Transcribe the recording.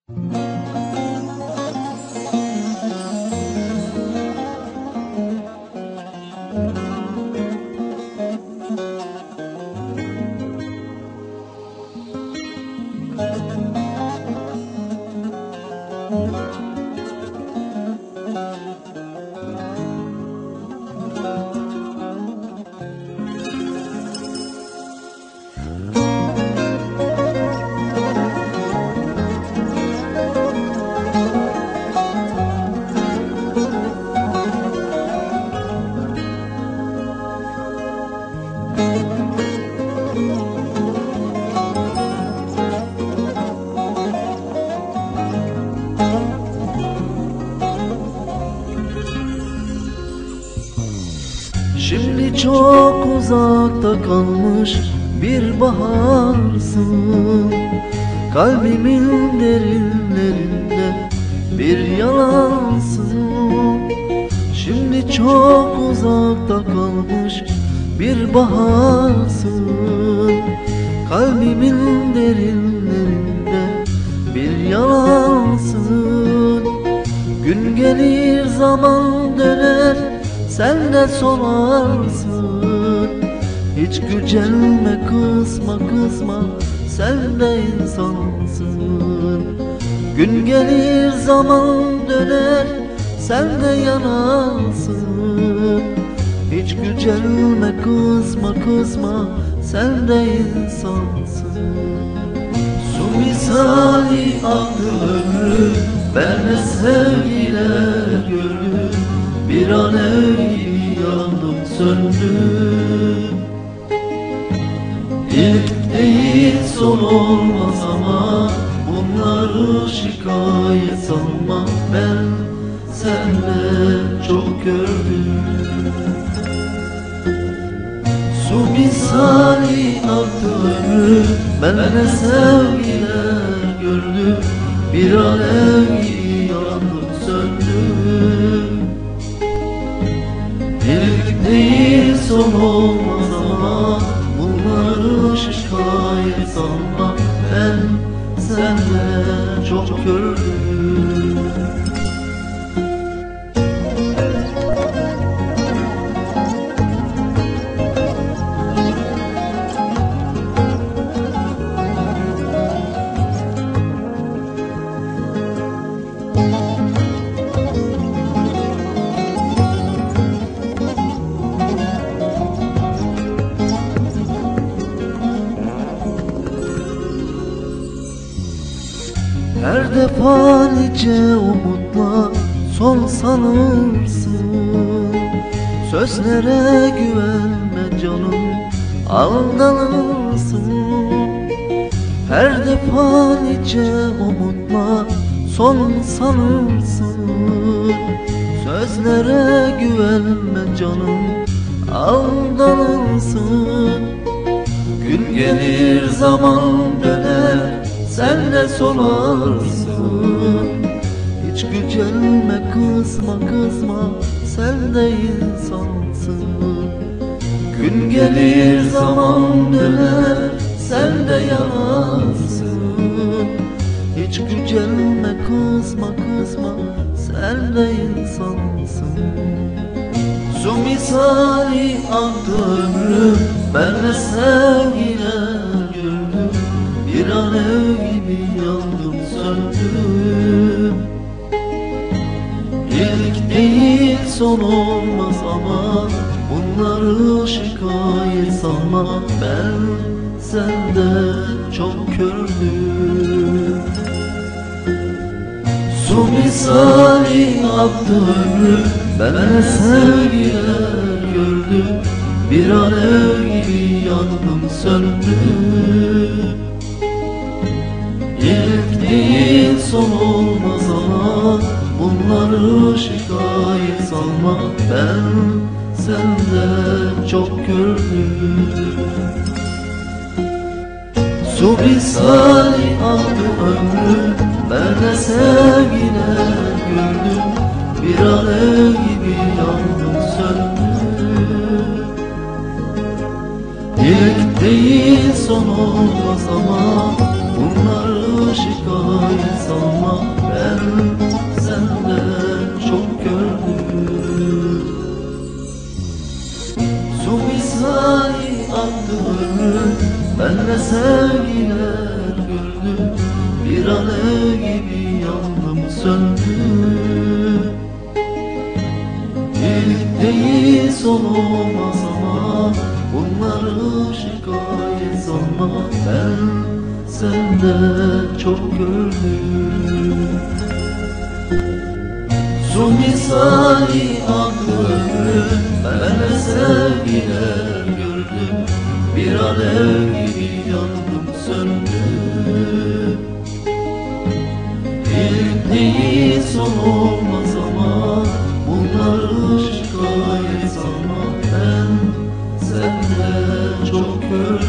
Şimdi çok uzakta kalmış bir baharsın. Kalbimin derinlerinde bir yalansın. Şimdi çok uzakta kalmış bir baharsın. Kalbimin derinlerinde bir yalansın. Gün gelir zaman döner, sen de solarsın. Hiç gücenme, kızma, sen de insansın. Gün gelir zaman döner, sen de yanarsın. Hiç gücenme, kızma, sen de insansın. Su misali aktı ömrüm, ben de sevgiler gördüm. Bir alev gibi yandım söndüm. İlk değil son olmaz ama bunları şikayet sanma. Ben sende çok gördüm. Su misali aktı ömrüm, ben de sevgiler gördüm. Bir alev gibi yandım söndüm. İlk değil son olmaz ama bunları şikayet sanma. Ben sende çok gördüm. Her defa nice umutla son sanırsın. Sözlere güvenme canım, aldanırsın. Her defa nice umutla son sanırsın. Sözlere güvenme canım, aldanırsın. Gün gelir zaman döner, sen de solarsın. Hiç gücenme, kızma, sen de insansın. Gün gelir zaman döner, sen de yanarsın. Hiç gücenme, kızma, sen de insansın. Su misali aktı ömrüm, ben de sevgiler gördüm. Bir alev gibi yandım söndüm. İlk değil son olmaz ama bunları şikayet sanma. Ben sende çok gördüm. Su misali aktı ömrüm, ben de sevgiler gördüm. Bir alev gibi yandım söndüm. İlk değil son olmaz ama bunları şikayet sanma. Ben sende çok gördüm. Su misali aktı ömrüm, ben de sevgiler gördüm. Bir alev gibi yandım söndüm. İlk değil son olmaz ama bunları şikayet sanma. bir alev gibi yandım söndüm. İlk değil son olmaz ama bunları şikayet sanma. Ben senden çok gördüm. Su misali aktı ömrüm, ben de sevgiler gördüm. Bir alev gibi yandım söndüm. İlk değil son olmaz ama bunları şikayet sanma. Ben senden çok gördüm.